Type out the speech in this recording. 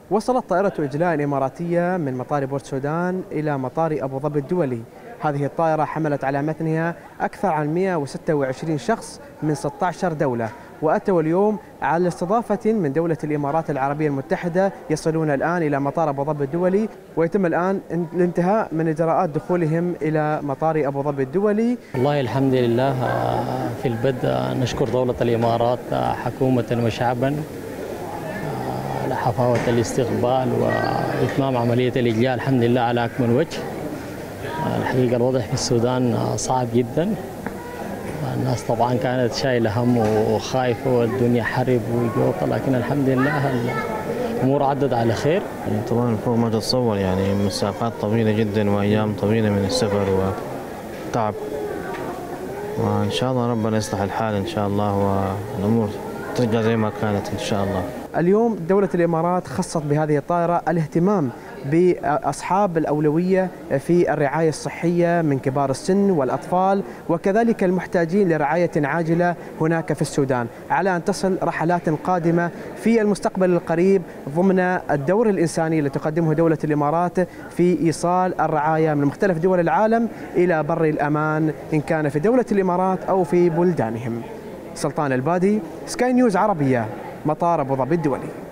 وصلت طائرة إجلاء إماراتية من مطار بورت سودان إلى مطار أبو ظبي الدولي. هذه الطائرة حملت على متنها أكثر عن 126 شخص من 16 دولة، وأتوا اليوم على استضافة من دولة الإمارات العربية المتحدة. يصلون الآن إلى مطار أبو ظبي الدولي، ويتم الآن الانتهاء من إجراءات دخولهم إلى مطار أبو ظبي الدولي. والله الحمد لله. في البدء نشكر دولة الإمارات حكومة وشعبا على حفاوة الاستقبال وإتمام عملية الإجلاء الحمد لله على أكمل وجه. الحقيقة الوضع في السودان صعب جدا، الناس طبعا كانت شايلة هم وخايفة والدنيا حرب وجوطة، لكن الحمد لله الأمور عدت على خير. طبعا فوق ما تتصور، يعني مسافات طويلة جدا وأيام طويلة من السفر وتعب، وإن شاء الله ربنا يصلح الحال إن شاء الله والأمور ترجع زي ما كانت إن شاء الله. اليوم دولة الإمارات خصت بهذه الطائرة الاهتمام بأصحاب الأولوية في الرعاية الصحية من كبار السن والأطفال، وكذلك المحتاجين لرعاية عاجلة هناك في السودان، على أن تصل رحلات قادمة في المستقبل القريب ضمن الدور الإنساني الذي تقدمه دولة الإمارات في إيصال الرعاية من مختلف دول العالم إلى بر الأمان، إن كان في دولة الإمارات أو في بلدانهم. سلطان البادي، سكاي نيوز عربية، مطار أبو ظبي الدولي.